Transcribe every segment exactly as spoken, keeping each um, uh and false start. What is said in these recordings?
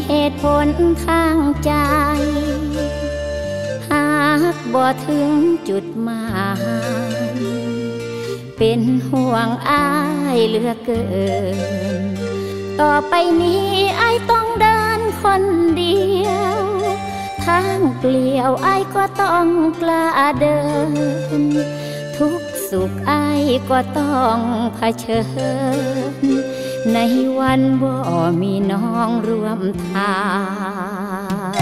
เหตุผลทางใจหากบ่ถึงจุดหมายเป็นห่วงอ้ายเหลือเกินต่อไปนี้อ้ายต้องเดินคนเดียวทางเปลี่ยวอ้ายก็ต้องกล้าเดินทุกสุขอ้ายก็ต้องเผชิญในวันบ่มีน้องร่วมทาง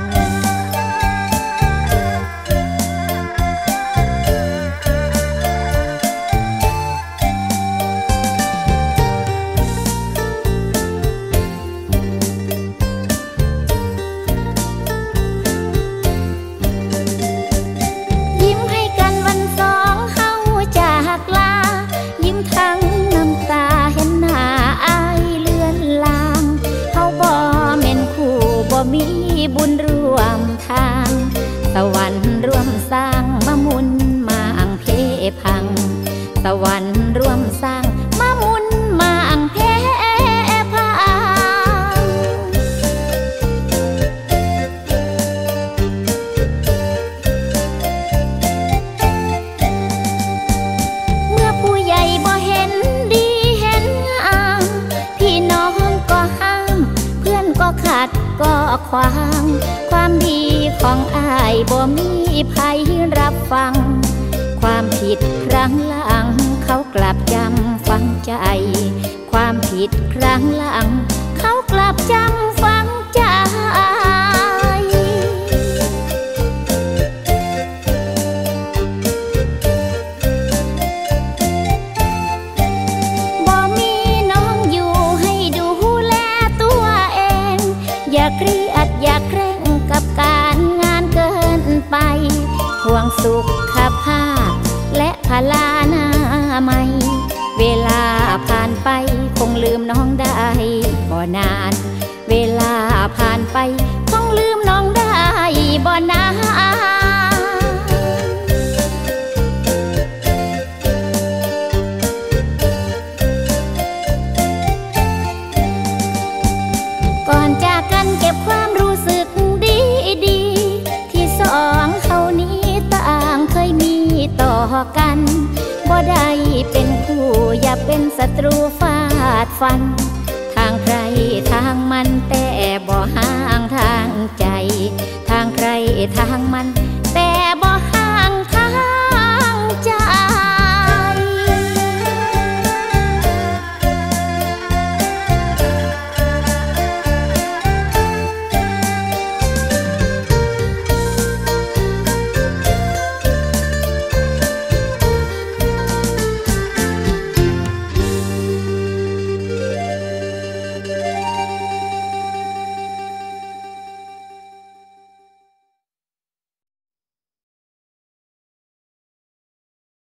มีบุญร่วมทางสวรรค์ร่วมสร้างมะมุนมาอังเพพังสวรรค์ร่วมสร้างมะมุนมาอังเพพังเมื่อผู้ใหญ่บ่เห็นดีเห็นงามพี่น้องก็ห้ามเพื่อนก็ขัดก็ขวางความดีของอ้ายบ่มีภัยรับฟังความผิดครั้งหลังเขากลับจำฝังใจความผิดครั้งหลังเขากลับจำฝังใจบ่มีน้องอยู่ให้ดูแลตัวเองอย่าเครียดอย่าเคร่งกับการงานเกินไปห่วงสุขภาพและพลานามัยเวลาผ่านไปคงลืมน้องได้บ่นานเวลาผ่านไปคงลืมน้องได้บ่นานก่อนจากกันเก็บความรู้สึกดีดีที่สองเขานี้ต่างเคยมีต่อกันบ่ได้เป็นคู่อย่าเป็นศัตรูฟาดฟันทางใครทางมันแต่บ่ห่างทางใจทางใครทางมัน